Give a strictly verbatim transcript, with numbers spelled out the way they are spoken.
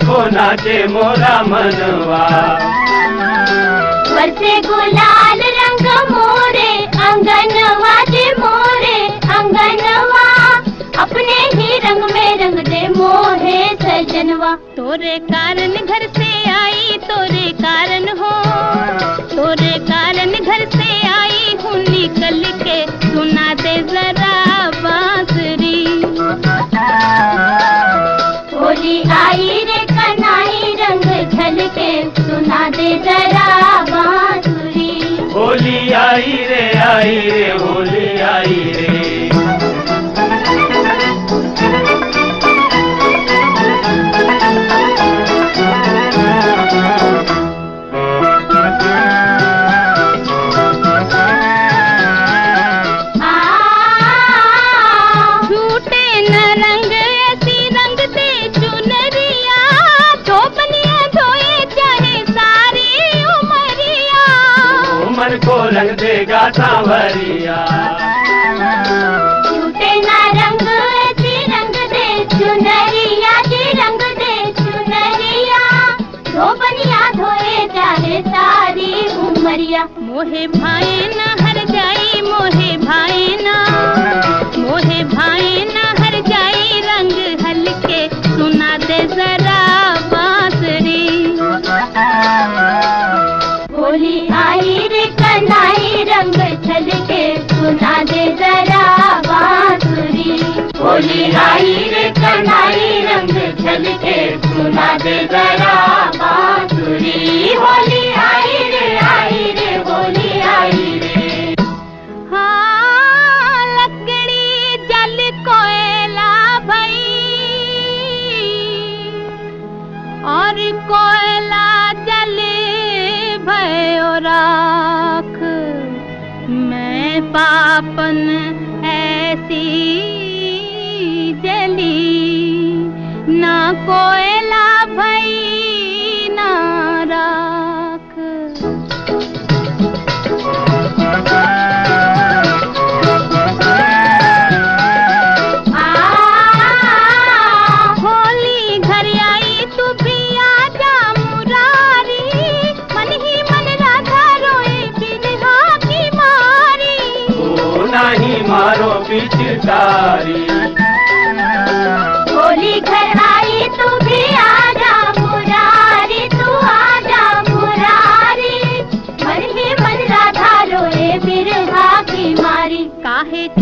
देखो नाचे मोरा मनवा। बरसे गुलाल रंग मोरे अंगनवा जे मोरे अंगनवा, अपने ही रंग में रंग दे मोहे सजनवा। तोरे कारण घर से आई तोरे कारण हो, तोरे कारण घर से आई हूँ निकल के, सुना दे जरा बांसुरी। होली आई रे कन्हई रंग झलके, सुना दे जरा बांसुरी। होली आई रे आई रे होली आई रे। को रंग देगा सांवरिया, झूठे ना रंग ऐसी रंग दे चुनरिया जी, रंग दे चुनरिया। धोबनिया धोए चाहे सारी उमरिया। मोहे भाई ना हर जाई मोहे भाई ना, मोहे भाई ना हर जाई रंग हल्के, सुना दे जरा बांसुरी। होली आई रे कन्हई रंग झलके, सुना दे जरा बांसुरी। होली आई रे कन्हई रंग झलके, सुना दे जरा बांसुरी। होली आई रे आई रे होली आई रे। हाँ लकड़ी जल कोयला भई, और कोयला जल भयो राख, मैं पापन ऐसी जली, ना कोयला भई ना राख। होली घर आई तू भी आजा मुरारी, मन ही मन राधा रोए बिरहा की मारी। ओ नहीं मारो पिचकारी। होली घर आई तू भी आजा मुरारी, तू आजा मुरारी। मन ही मन राधा रोए बिरहा की मारी। काहे